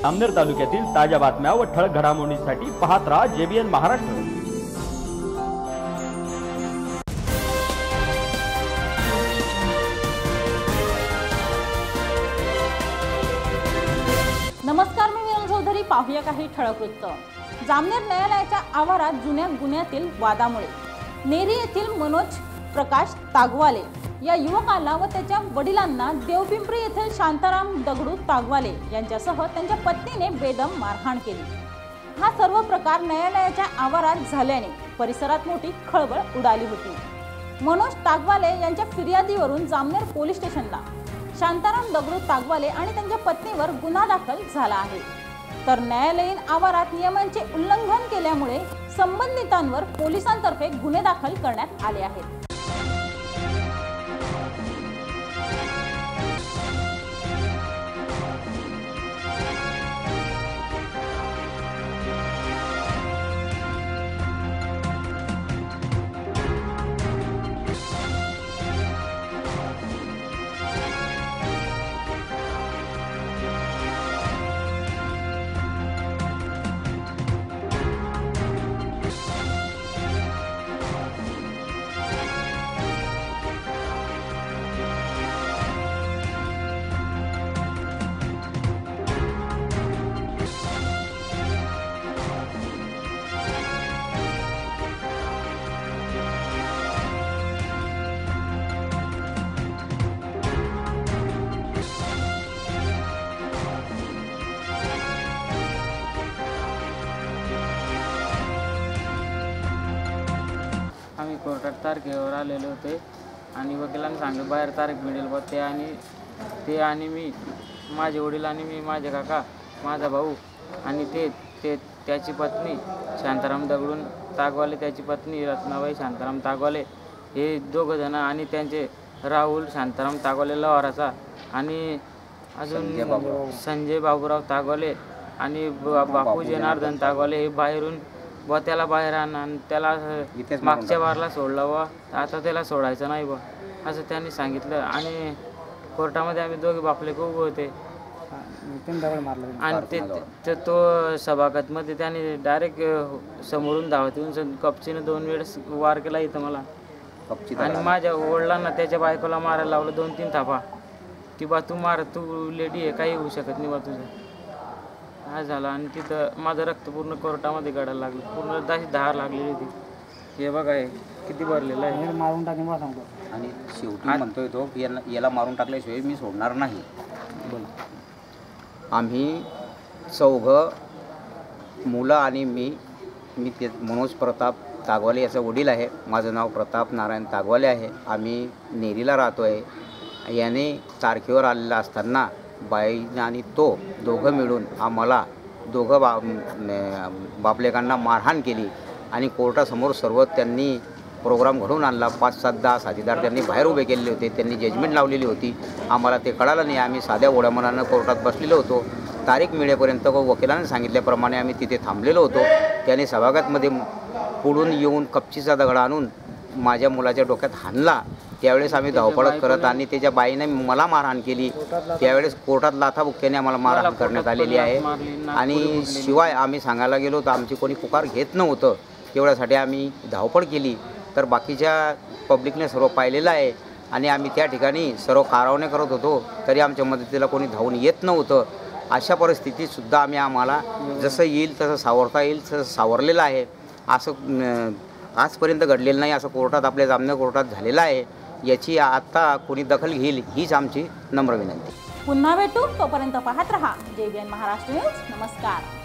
जामनेर तालुक्यातील ताज्या बातम्या व ठळक घडामोडींसाठी पाहत राहा JBN महाराष्ट्र। नमस्कार, मी विनोद चौधरी। पाहूया काही ठळक वृत्त। जामनेर न्यायालयाच्या आवारात जुन्या गुन्ह्यातील वादामुळे नेरी येथील मनोज प्रकाश तागवाले या युवकाला व त्याच्या वडिलांना देवपिंपरी येथील शांताराम दगडू तागवाले यांच्यासह त्यांच्या पत्नीने बेदम मारहाण केली। हा सर्व प्रकार न्यायालयाच्या आवारात झाल्याने परिसरात मोठी खळबळ उडाली होती। मनोज तागवाले यांच्या फिर्यादीवरून जामनेर पोलीस स्टेशनला शांताराम दगडू तागवाले आणि त्यांच्या पत्नीवर गुन्हा दाखल झाला आहे। तर न्यायालयीन आवारात नियमांचे उल्लंघन केल्यामुळे संबंधितांवर पोलिसांतर्फे गुन्हे दाखल करण्यात आले आहेत। आम्ही कोर्टात तारखेवर आलेले होते आणि वकिलांनी सांगितलं बाहेर तारीख मिळेल बा। ते आणि मी, माझे वडील आणि मी, माझे काका, माझा भाऊ आणि त्याची पत्नी शांताराम दगडून तागवाले, त्याची पत्नी रत्नाबाई शांताराम तागवाले, हे दोघं जण आणि त्यांचे राहुल शांताराम तागवाले लवाराचा आणि अजून संजय बाबूराव तागवाले आणि बापू जनार्दन तागवाले हे बाहेरून व त्याला बाहेर आणि त्याला मागच्या बारला सोडलं व आता त्याला सोडायचं नाही बा असं त्यांनी सांगितलं। आणि कोर्टामध्ये आम्ही दोघे बापले खूप होते आणि तो सभागतमध्ये त्याने डायरेक्ट समोरून धावत येऊन कपचीनं 2 वेळेस वार केला इथं मला आणि माझ्या वडिलांना त्याच्या बायकोला मारायला लावलं 2-3 थापा की बा तू मार, तू लेडी आहे, काही होऊ शकत नाही बा तुझं। हा झाला आणि तिथं माझं रक्त पूर्ण कोर्टामध्ये गडायला लागलं, पूर्ण धार लागलेली होती। हे बघा हे किती भरलेलं आहे, मारून टाकेन मला सांगतो। आणि शेवटी म्हणतोय तो की याला मारून टाकल्याशिवाय मी सोडणार नाही। आम्ही 4 मुलं आणि मी ते मनोज प्रताप तागवाले याचा वडील आहे। माझं नाव प्रताप नारायण तागवाले आहे। आम्ही नेरीला राहतो आहे। याने तारखेवर आलेला असताना बाई आणि तो दोघं मिळून आम्हाला बापलेकांना मारहाण केली आणि कोर्टासमोर सर्व त्यांनी प्रोग्राम घडवून आणला। 5-7-10 साथीदार त्यांनी बाहेर उभे केलेले होते, त्यांनी जजमेंट लावलेली होती। आम्हाला ते कळालं नाही, आम्ही साध्या ओढ्यामनानं कोर्टात बसलेलो होतो। तारीख मिळेपर्यंत वकिलांनी सांगितल्याप्रमाणे आम्ही तिथे थांबलेलो होतो। त्याने सभागृहामध्ये पुढून येऊन कपचीचा दगड आणून माझ्या मुलाच्या डोक्यात हाणला। त्यावेळेस आम्ही धावपळ करत आणि त्याच्या बाईने मला मारहाण केली। त्यावेळेस कोर्टात लाथाबुक्क्याने आम्हाला मारहाण करण्यात आलेली आहे आणि शिवाय आम्ही सांगायला गेलो तर आमची कोणी पुकार घेत नव्हतं। तेवढ्यासाठी आम्ही धावपळ केली तर बाकीच्या पब्लिकने सर्व पाहिलेलं आहे आणि आम्ही त्या ठिकाणी सर्व कारवाई करत होतो तरी आमच्या मदतीला कोणी धावून येत नव्हतं। अशा परिस्थितीतसुद्धा आम्हाला जसं येईल तसं सावरता येईल तसं सावरलेलं आहे। असं आजपर्यंत घडलेलं नाही, असं कोर्टात आपल्या जामनेर कोर्टात झालेलं आहे। याची आता कोणी दखल घेईल हीच आमची नम्र विनंती। पुन्हा भेटू, तोपर्यंत पाहत रहा JBN महाराष्ट्र न्यूज। नमस्कार।